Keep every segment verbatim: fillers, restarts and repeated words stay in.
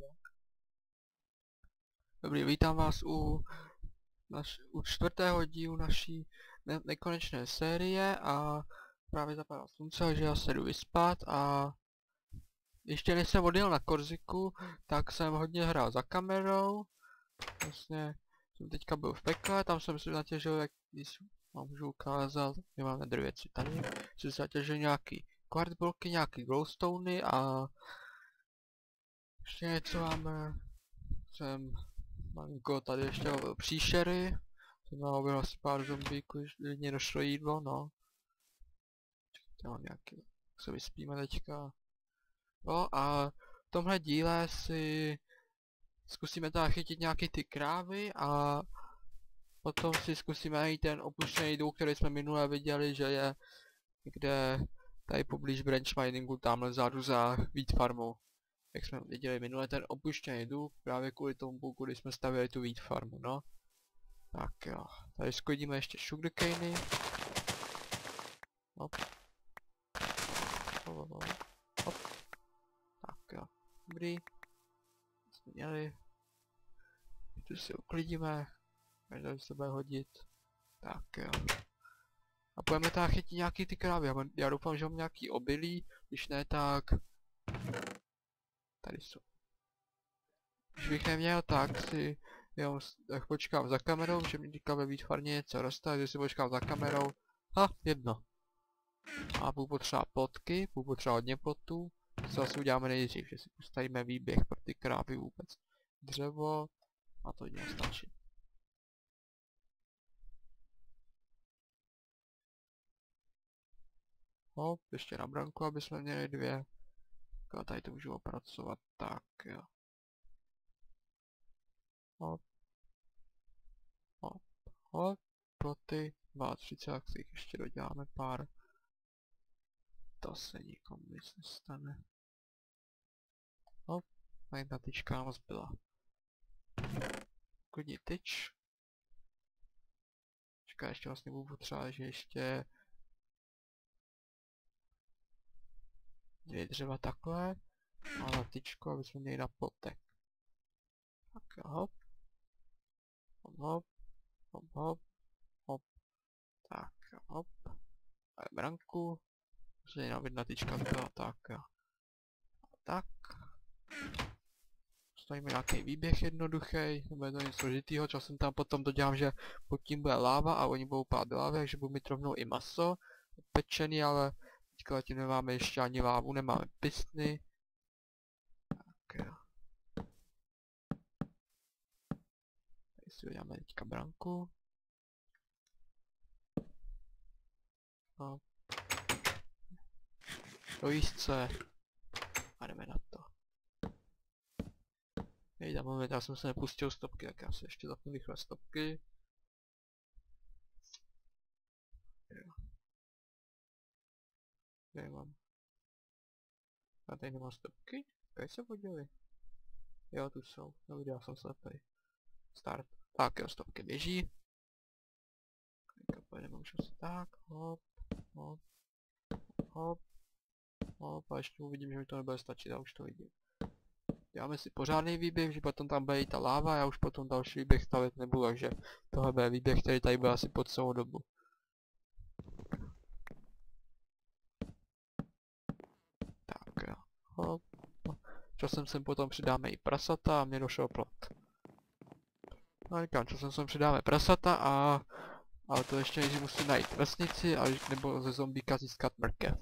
Dobrý, vítám vás u, naš, u čtvrtého dílu naší ne nekonečné série a právě zapadá slunce, takže já se jdu vyspat a ještě než jsem odjel na Korziku, tak jsem hodně hrál za kamerou. Vlastně jsem teďka byl v pekle, tam jsem si natěžil, jak když vám můžu ukázat, my máme dvě věci tady, jsem si natěžil nějaký quartz bloky, nějaký glowstony a ještě něco máme, jsem malinko tady ještě lovil příšery, jsem nalovil asi pár zombíků, když mě došlo jídlo, no. Já mám nějaký, se vyspíme teďka. No a v tomhle díle si zkusíme teda chytit nějaký ty krávy a potom si zkusíme najít ten opuštěný důl, který jsme minule viděli, že je někde tady poblíž branch miningu, tamhle vzadu za wheat farmou. Jak jsme viděli minule, ten opuštěný důl právě kvůli tomu bugu, kdy jsme stavili tu wheat farmu, no. Tak jo, tady skodíme ještě sugarcany. Hop. Hop, hop, hop. Tak jo, dobrý. Jsme měli. Tu si uklidíme. Každý se bude hodit. Tak jo. A půjdeme tady chytit nějaký ty krávy. Já, já doufám, že mám nějaký obilí. Když ne, tak... Tady jsou. Když bych neměl, tak si... Jo, tak počkám za kamerou, že mi teďka ve výtvarně něco roste, takže si počkám za kamerou. Ha, jedno. A budu potřeba plotky, budu potřeba hodně plotů. Co asi uděláme nejdřív, že si postavíme výběh pro ty krávy vůbec. Dřevo a to hodně stačí. Hop, ještě na branku, aby jsme měli dvě. A tady to můžu opracovat, tak jo. Hop. Hop, hop, ploty, třicet dva, tak si jich ještě doděláme pár. To se nikomu nic nestane. Hop, a jedna tyčka nám zbyla. Klidně tyč. Čeká, ještě vlastně budu potřebovat, že ještě dvě dřeva takhle. A na tyčku, aby jsme měli na plotek. Tak jo, hop. Hop, hop. Hop, hop. Hop. Tak jo, hop. A branku. Musím jenom jedna tyčka zbyla, tak jo. A tak. Stavíme nějaký výběh jednoduchý, nebo to něco složitýho, časem tam potom dodělám, že pod tím bude láva a oni budou pádat do lávy, takže budu mít rovnou i maso pečený, ale teďka zatím nemáme ještě ani lávu, nemáme pistny. Tak jo. Tady si uděláme teďka branku. No. Do jízdce. A jdeme na to. Nejde, moment, já jsem se nepustil stopky, tak já se ještě zapnu rychle stopky. Jo. Kde mám? Já tady nemám stopky? Kaj se poděli? Jo, tu jsou. No viděl, já jsem slepej. Start. Tak jo, stopky běží. Teďka pojedeme už asi tak. Hop, hop, hop, hop. A ještě uvidím, že mi to nebude stačit, já už to vidím. Děláme si pořádný výběh, že potom tam bude i ta láva, já už potom další výběh stavit nebudu, takže tohle bude výběh, který tady byl asi po celou dobu. Tak jo, hop. Časem sem potom přidáme i prasata a mě došel plot. No říkám, časem sem přidáme prasata a... Ale to ještě než musím najít vesnici, a nebo ze zombíka získat mrkev.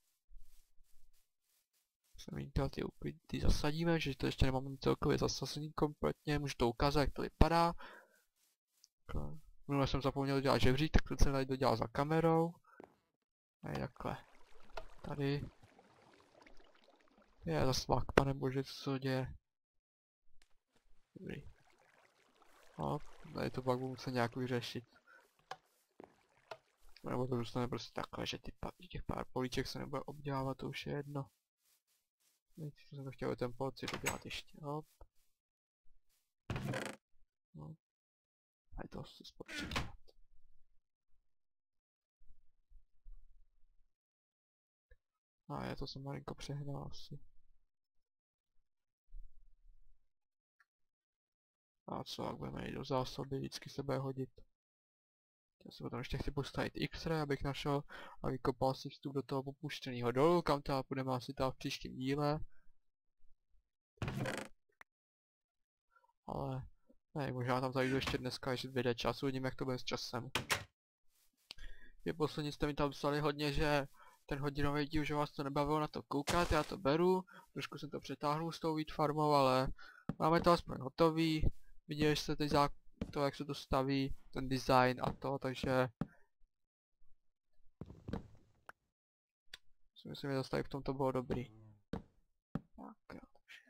Semínka ty, ty zasadíme, že to ještě nemám celkově zasazený kompletně, můžu to ukázat, jak to vypadá. Minule jsem zapomněl dělat žebřík, tak to jsem tady dodělal za kamerou. A takhle. Tady. Je zas vlak, pane bože, co se děje. Dobrý. Hop, tady to pak budu muset nějak vyřešit. Nebo to zůstane prostě takhle, že ty pa těch pár políček se nebude obdělávat, to už je jedno. Teď jsem to chtěl ten polci dodělat ještě, hop. No. A je to asi spotřebovat. A já to jsem malinko přehnal asi. A co, jak budeme jít do zásoby, vždycky se bude hodit. Já si potom ještě chci postavit X-ray, abych našel a vykopal si vstup do toho opuštěného dolu, kam teda půjdeme asi teda v příštím díle. Ale ne, možná tam zajdu ještě dneska, ještě vyjde čas, uvidím jak to bude s časem. Je poslední jste mi tam psali hodně, že ten hodinový díl, že vás to nebavilo na to koukat, já to beru, trošku jsem to přetáhnul s tou wheat farmou, ale máme to aspoň hotový, viděli jste teď to, jak se to staví, ten design a to, takže si myslím, že zase tady v tom to bylo dobrý. Tak jo, takže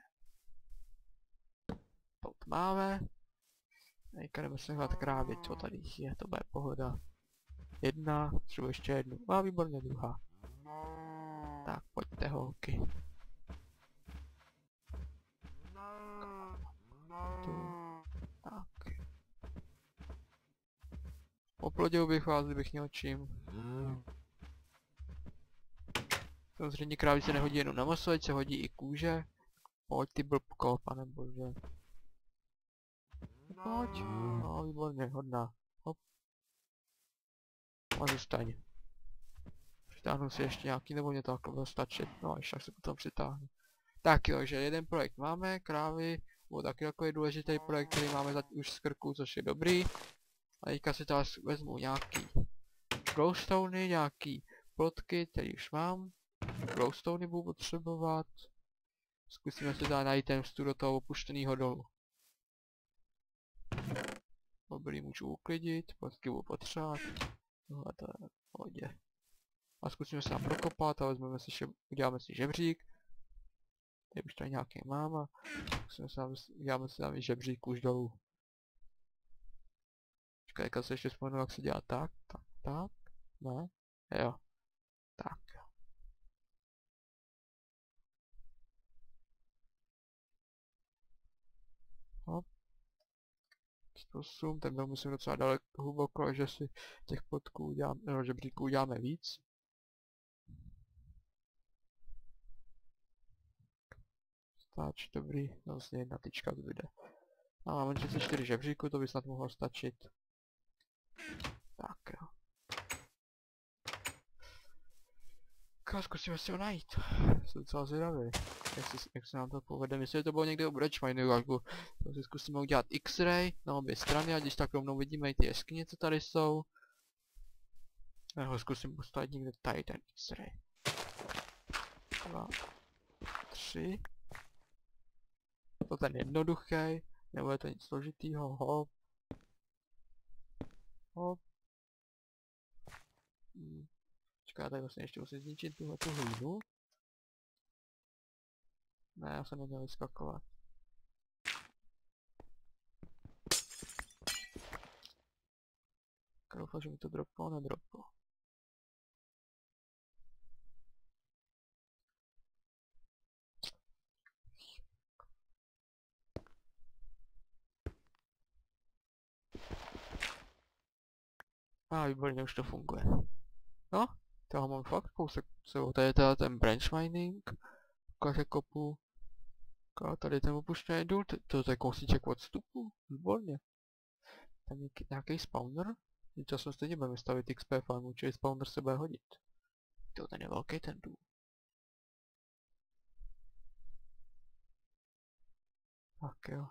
to máme. Teďka jdeme se hledat krávy, co tady je, to bude pohoda. Jedna, třeba ještě jednu, a výborně druhá. Tak pojďte holky. Tu. Tak. Oplodil bych vás, kdybych měl čím. Samozřejmě krávy se nehodí jenom na maso, ať se hodí i kůže. Pojď ty blbko, pane bože. Pojď. No, výborně, hodná. Hop. A zůstaň. Přitáhnu si ještě nějaký, nebo mě to takhle bude stačit. No, ještě tak se potom přitáhnu. Tak jo, že jeden projekt máme, krávy. Byl taky takový důležitý projekt, který máme za už z krku, což je dobrý. A teďka si teraz vezmu nějaký glowstony, nějaký plotky, který už mám. Glowstony budu potřebovat. Zkusíme si teda najít ten vstup do toho opuštěného dolu. Dobrý, můžu uklidit, plotky budu potřebovat. Tohle to je v pohodě. A zkusíme se tam prokopat a vezmeme si šeb... uděláme si žebřík. Tady už tady nějaký mám a zkusíme se tam, uděláme si tam i žebřík už dolů. Počkej, jak se ještě vzpomenu, jak se dělá tak, tak, tak, ne, jo, tak. Hop. sto osm, ten byl musím docela daleko hluboko, že si těch podků uděláme, no, žebříků uděláme víc. Stač, dobrý, vlastně jedna tyčka zbyde. A máme třicet čtyři žebříků, to by snad mohlo stačit. Tak jo. Tak zkusíme si ho najít. Jsem docela zvědavý, jak, jak se nám to povede. Myslím, že to bylo někde u Bridgeminu, jak to si zkusíme udělat X-ray na obě strany, a když tak rovnou vidíme i ty jeskyně, co tady jsou. Já ho zkusím postavit někde tady ten X-ray. Dva, tři. To ten jednoduchý, nebo je to nic složitýho, hop. Hop. Hmm. Čeká, tady vlastně ještě musím zničit tuhle tu hlínu. Ne, já jsem neměl vyskakovat. Doufám, že mi to droplo, nedroplo. A ah, výborně, už to funguje. No, toho mám fakt kousek, co tady je teda ten branch mining, ukáže kopu. A tady ten opuštěný důl, to, to je kousíček od vstupu, výborně. Tam je nějaký spawner, to jsem stejně budeme stavit X P farmu, čili spawner se bude hodit. To ten je velký ten důl. Tak jo.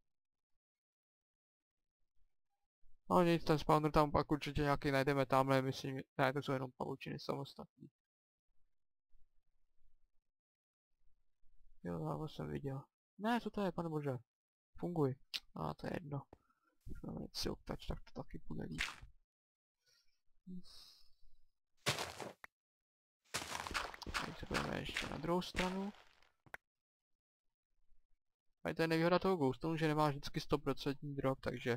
No nic, ten spawner tam pak určitě nějaký najdeme tamhle, myslím, ne, to jsou jenom pavučiny samostatní. Jo, já jsem viděl. Ne, co to je, pane bože. Funguj. A ah, to je jedno. Máme si optač, tak to taky bude líp. Teď se budeme ještě na druhou stranu. A to je nevýhoda toho glowstone, že nemá vždycky sto procent drop, takže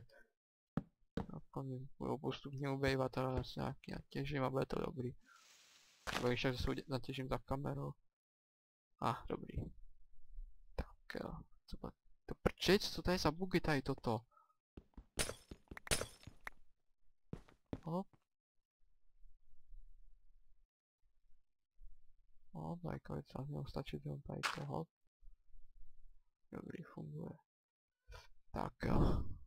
budou postupně ubejvat, ale asi nějaký natěžím a bude to dobrý. Nebo ještě se natěžím za kamerou. A, ah, dobrý. Tak jo, co to, to prčic, co to je za bugy tady toto? Hop. Hop, lajkovic, ale mělo stačit jenom tady to, hop. Dobrý, funguje. Tak jo.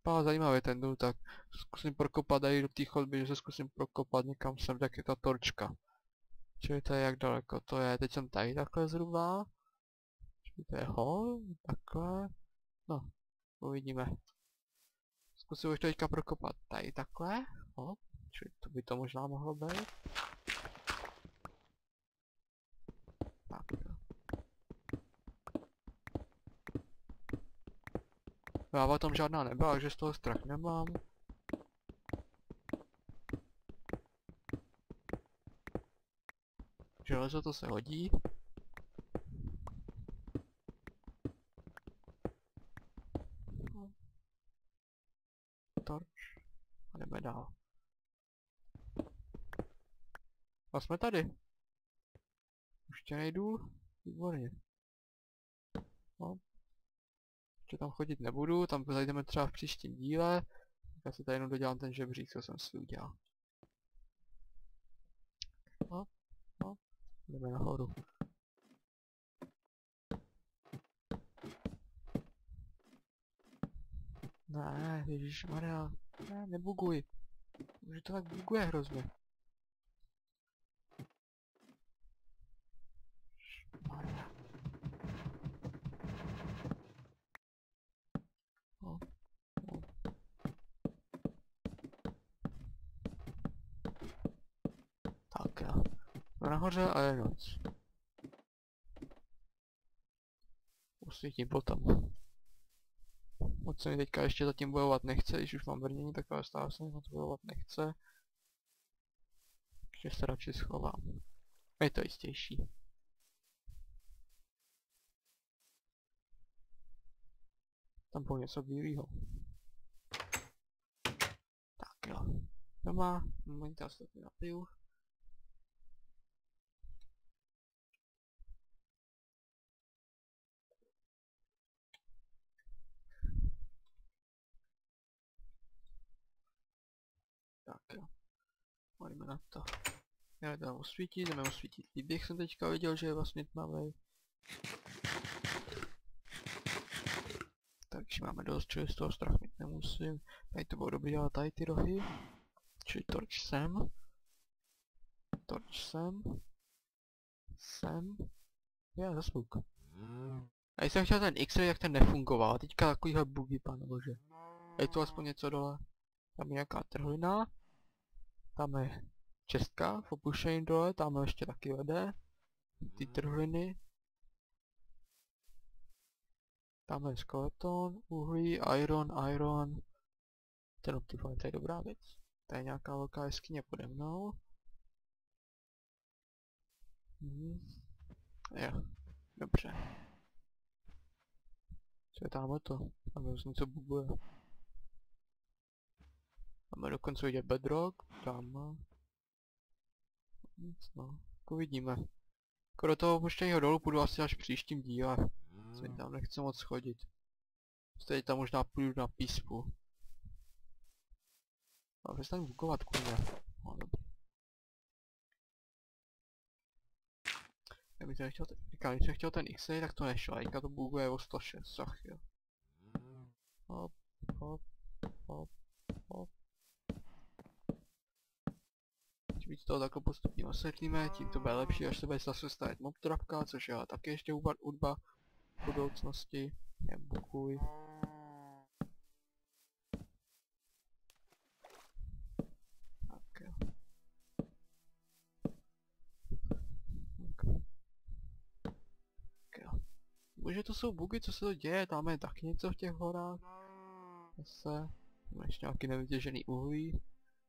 vypadá zajímavě ten důl, tak zkusím prokopat tady do té chodby, že se zkusím prokopat někam sem, tak je ta torčka. Čili to je jak daleko to je, teď jsem tady takhle zhruba. Čili to je hol, takhle. No, uvidíme. Zkusím už to teďka prokopat tady takhle, hop, čili to by to možná mohlo být. Tak jo. Láva tam žádná nebyla, takže z toho strach nemám. Železo to se hodí. Torč. A jdeme dál. A jsme tady. Už tě nejdu. Výborně. No. Ještě tam chodit nebudu, tam zajdeme třeba v příštím díle. Já si tady jenom dodělám ten žebřík, co jsem si udělal. No, no, jdeme nahoru. Ne, ježišmarja, ne, nebuguj. Už to tak buguje hrozně. Marja. No, no. Tak jo. No nahoře a je noc. Usvítím potom. Moc se mi teďka ještě zatím bojovat nechce, když už mám brnění, tak ale stále se mi moc bojovat nechce. Takže se radši schovám. Je to jistější. Tam bylo něco bílýho. Tak jo. Doma, momentálně se to napiju. Tak jo. Pojďme na to. Já jdeme osvítit, jdeme osvítit výběh, jsem teďka viděl, že je vlastně tmavý. Takže máme dost, čili z toho strach mít nemusím. Tady to bylo dobrý, ale tady ty rohy. Čili torč sem. Torč sem. Sem. Já zasluk. A když jsem chtěl ten X-ray, jak ten nefungoval. Teďka takovýhle bugy, panebože. Je tu aspoň něco dole. Tam je nějaká trhlina. Tam je čestka v opuštění dole, tam ještě taky vede. Ty trhliny. Tam je skeleton, uhlí, iron, iron. Ten optifon, to je dobrá věc. Tady je nějaká velká jeskyně pode mnou. Hmm. Jo, dobře. Co je tamhle to? Tam je něco buguje. Máme dokonce vidět bedrock, tam. Nic no, jako vidíme. Jako do toho opuštěného dolu půjdu asi až v příštím díle. Se tam nechci moc chodit. Teď tam možná půjdu na píspu. A přestaň bugovat, kurva. No dobrý. Kdybych to nechtěl ten, říkám, když jsem chtěl ten X-ray, tak to nešlo. A teďka to buguje o sto šest, sach jo. Hop, hop, hop, hop. Víc toho takhle postupně osvětlíme, tím to bude lepší, až se bude zase stavit mob trapka, což je taky ještě hudba v budoucnosti. Nebukuj. Tak jo. Tak jo. Bože, to jsou bugy, co se to děje, tam je taky něco v těch horách. Zase. Máme ještě nějaký nevytěžený uhlí.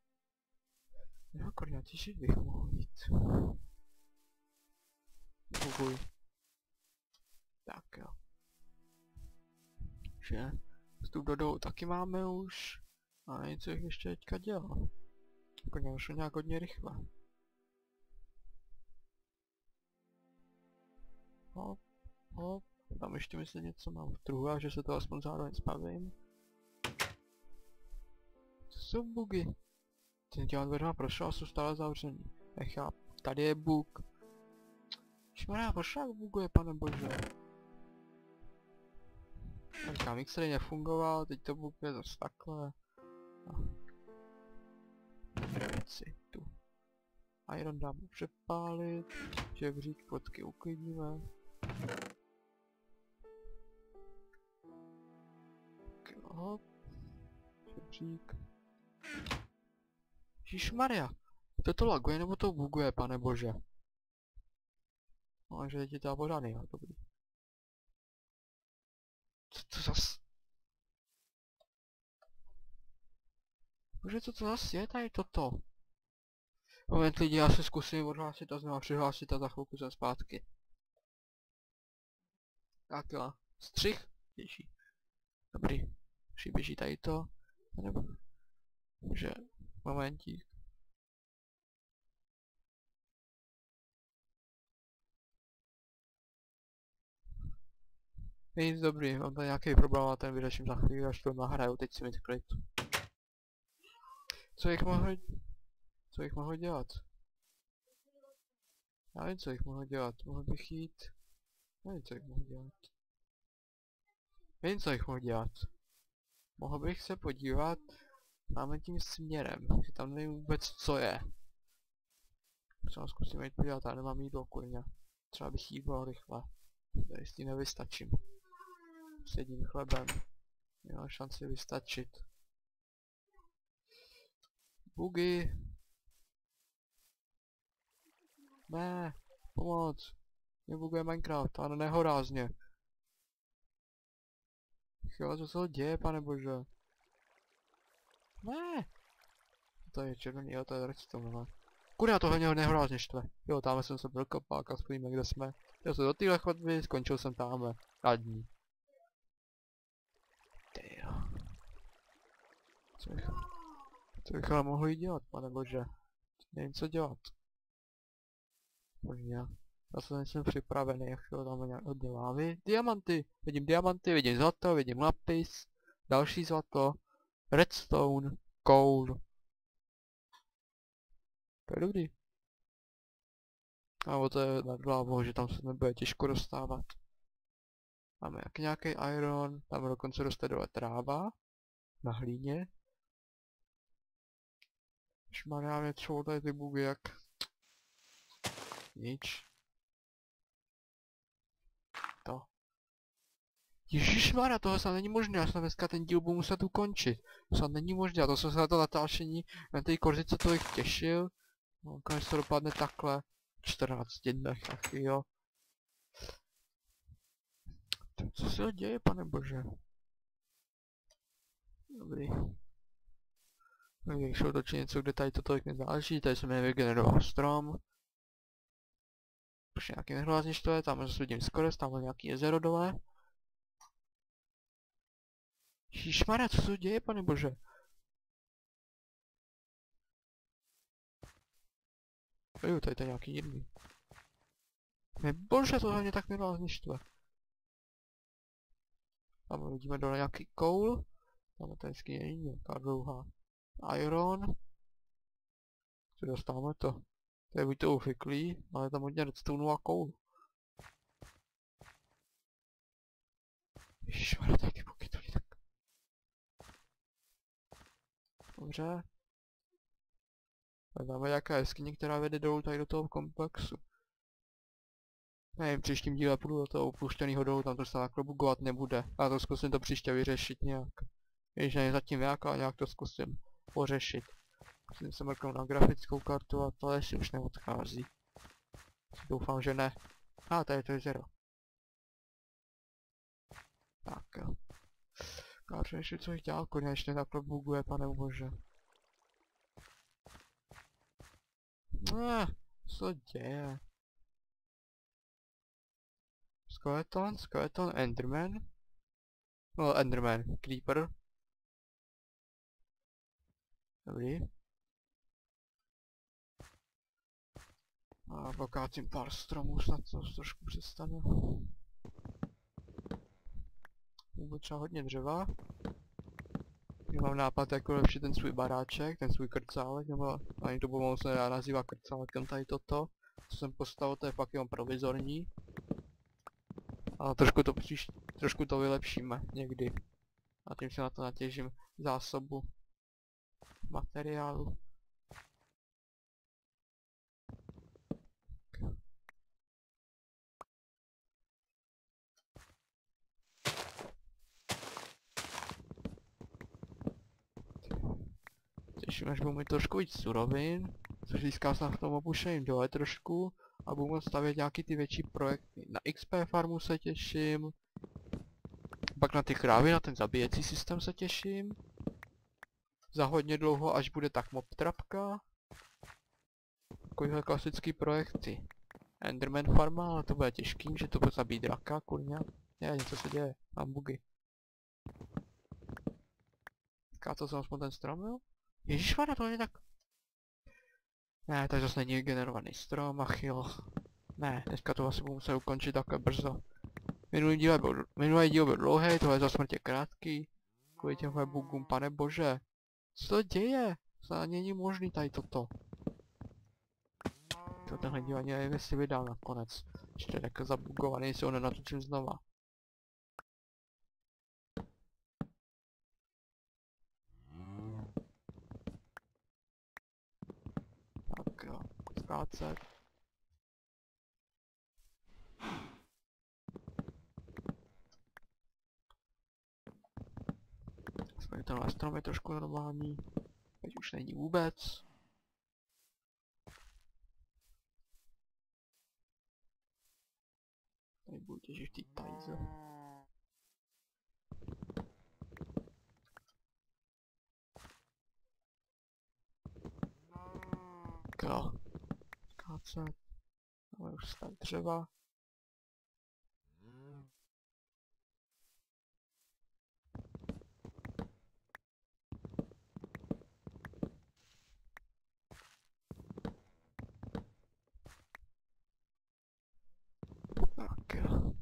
Jako já těžit bych mohl jít. Buguj. Tak jo. Že vstup do dolu taky máme už. A něco jich ještě teďka dělal. Jako nějak šlo nějak hodně rychle. Hop, hop. Tam ještě myslím něco mám v truhu a že se to aspoň zároveň spavím. To jsou bugy. Ten těla dveřma prošel a jsou stále zavřený. Nechápu. Tady je bug. Šmará, proč tak buguje, pane bože? Říkám, mixery nefungoval, teď to bude zase takhle. Věci tu. Iron dáme přepálit, žebřík potky uklidíme. Hop. Žebřík. Ježišmarja, to to laguje nebo to buguje, pane bože? No, že je ti ta voda nejde, dobrý. Co to zas? Bože, co to zas je tady toto? Moment lidi, já se zkusím odhlásit a znovu přihlásit a za chvilku se zpátky. Tak jo, střih běží. Dobrý, přiběží tady to, nebo, že, momentík. Nic dobrý, mám tady nějaký problém a ten vyřeším za chvíli, až to nahraju, teď si mi klid. Co jich mohl... Co jich mohl dělat? Já nevím, co jich mohl dělat, mohl bych jít... Nevím, co jich mohl dělat. Nevím, co jich mohl dělat. Mohl bych se podívat máme tím směrem, že tam nevím vůbec, co je. Třeba zkusím jít podívat, ale nemám jídlo, kurňa. Třeba bych jídlo rychle. Tady s tím nevystačím. S jedním chlebem. Nemám šanci vystačit. Bugy. Ne, pomoc. Nebuguje Minecraft, ale nehorázně. Jo, co se děje, pane bože? Ne. To je červený, jo, to je redstone, no. Kurňa, tohle mě nehorázně štve. Jo, tamhle jsem se byl kopák a spojíme, kde jsme. Já jsem do téhle chodby, skončil jsem tamhle. Radní. Tyjo. Co bych... Co bych ale mohl jít dělat, pane bože? Nevím, co dělat. Božně. Já jsem jsem připravený, jak to tam nějak hodně lávy. Diamanty! Vidím diamanty, vidím zlato, vidím lapis. Další zlato. Redstone. Coal. To je dobrý. A to je nad hlavou, že tam se nebude těžko dostávat. Máme jak nějaký iron, tam dokonce roste dole tráva. Na hlíně. Šmarja, mě třeba tady ty bugy jak... Nič. To. Ježišmarja, tohle snad není možné, já jsem dneska ten díl budu muset ukončit. To snad není možné, a to jsem se na to natáčení na té korzice tolik těšil. No, konec to dopadne takhle. čtrnácti dnech, ach jo. Co se děje, pane bože? Dobrý. Když šel točit něco, kde tady to tolik nezáleží, tady se mi nevygeneroval strom. Už nějaký nehorázně štve, tam zase vidím skoro, tam nějaký jezero dole. Ježišmarja, co se děje, pane bože? Jo, tady to je nějaký jiný. Nebože, tohle mě tak nehorázně štve. Tam vidíme dole nějaký coal. Tam to hezky je nějaká dlouhá iron. Co dostáváme to? To je buď to ufyklý, ale tam hodně redstone a coal. Ježišmarja, tady ty buky to tak. Dobře. Tady máme nějaká jeskyně, která vede dolů tady do toho komplexu. Nevím, příštím díle půjdu do toho opuštěného dolů, tam to se takhle bugovat nebude. A to zkusím to příště vyřešit nějak. Když ne zatím jak, ale nějak to zkusím pořešit. Musím se mrknout na grafickou kartu a to ještě už neodchází. Doufám, že ne. A, tady to je zero. Tak jo. Káře, ještě co jich dělal, konečně takhle buguje, pane bože. Ne, co děje? Skeleton, skeleton, enderman. No, enderman, creeper. Dobrý. A pokácím pár stromů, snad to trošku přestane. Bude třeba hodně dřeva. Já mám nápad jako lepší ten svůj baráček, ten svůj krcálek, nebo ani to pomalu se nedá nazývat krcálkem tady toto. Co jsem postavil, to je fakt jenom provizorní. Ale trošku to příště, trošku to vylepšíme někdy. A tím se na to natěžím zásobu materiálu. Těším, až budu mít trošku víc surovin, což získá se na tom opuštěným dole trošku a budu moct stavět nějaký ty větší projekty. Na X P farmu se těším, pak na ty krávy, na ten zabíjecí systém se těším. Za hodně dlouho, až bude tak mob trapka. Takovýhle klasický projekty. Enderman farma, ale to bude těžký, že to bude zabít draka, kurňa. Ne, něco se děje, mám bugy. Skácel jsem aspoň ten strom, jo? Ježišmarja, to není tak... Ne, to zase není generovaný strom, ach jo. Ne, dneska to asi budu muset ukončit takhle brzo. Minulý díl byl, minulý díl byl dlouhý, tohle je za smrtě krátký. Kvůli těmhle bugům, pane bože. Co to děje? To není možný tady toto. To tenhle díl ani nevím, jestli vydal nakonec. Ještě tak zabugovaný, si ho nenatočím znova. Tak jo, skácet. Aspoň tenhle strom je trošku normální. Teď už není vůbec. Tady budu těžit ty tajze. Jo. Skácet. Ale už staví dřeva. Tak jo.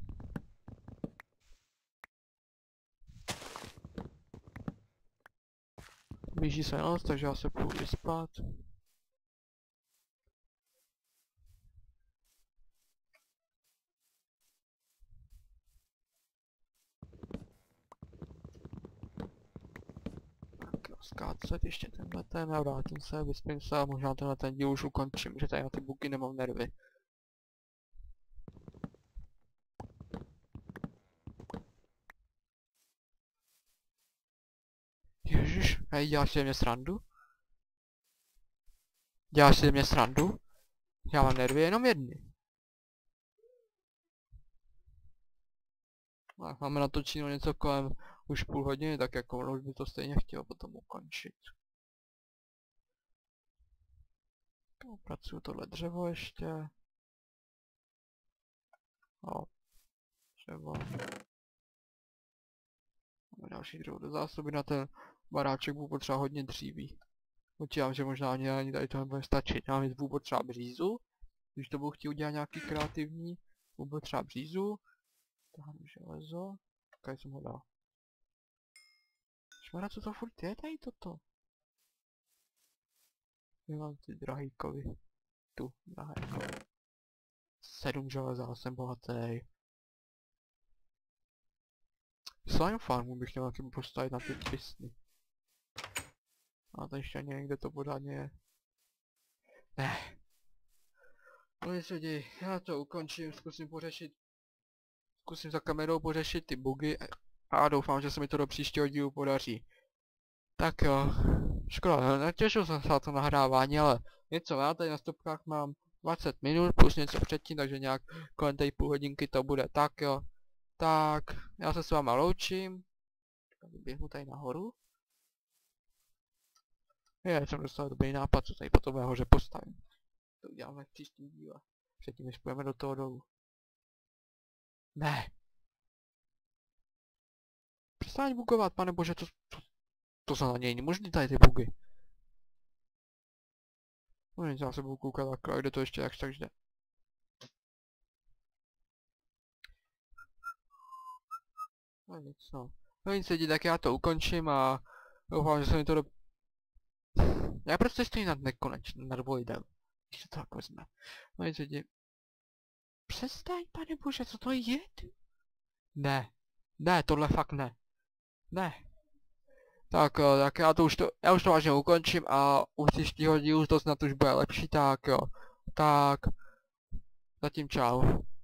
Blíží se noc, takže já se půjdu vyspat. Tak jo, skácet ještě tenhle ten a vrátím se, vyspím se a možná tenhle ten díl už ukončím, že tady na ty bugy nemám nervy. Ježiš, hej, děláš si mě srandu? Děláš si mě srandu? Já mám nervy jenom jedny. Tak máme natočeno něco kolem už půl hodiny, tak jako ono už by to stejně chtělo potom ukončit. No, pracuju tohle dřevo ještě. O, dřevo. Máme další dřevo do zásoby, na ten baráček budu potřeba hodně dříví. Počítám, že možná ani, ani tady to nebude stačit. Mám jít budu potřeba břízu. Když to budu chtít udělat nějaký kreativní, budu potřeba břízu. Táhnu železo. Tady jsem ho dal. Šmara, co to furt je tady toto? Mám ty drahý kovy. Tu, drahé kovy. Sedm železa, jsem bohatý. Slime farmu bych měl taky postavit na ty pistny. A to ještě ani někde to pořádně je. Ne. No nic lidi, já to ukončím, zkusím pořešit. Zkusím za kamerou pořešit ty bugy a doufám, že se mi to do příštího dílu podaří. Tak jo. Škoda, netěšil jsem se na to nahrávání, ale něco já tady na stopkách mám dvacet minut plus něco předtím, takže nějak kolem té půl hodinky to bude. Tak jo. Tak, já se s váma loučím. Vyběhnu tady nahoru. Je, jsem dostal dobrý nápad, co tady potom nahoře postavím. To uděláme v příštím díle. Předtím, než půjdeme do toho dolů. Ne. Přestaň bugovat, pane bože, to, to, to za něj nemožný tady ty bugy. No nic, já se budu koukat takhle, kde to ještě jakž tak jde. No nic, no. No nic lidi, tak já to ukončím a doufám, že se mi to do... Já prostě stojím nad nekonečným, nad voidem. Když to tak vezme. No nic lidi. Přestaň, pane bože, co to je? Ne. Ne, tohle fakt ne. Ne. Tak jo, tak já to už to, já už to vážně ukončím a u příštího dílu to snad už bude lepší, tak jo. Tak, zatím čau.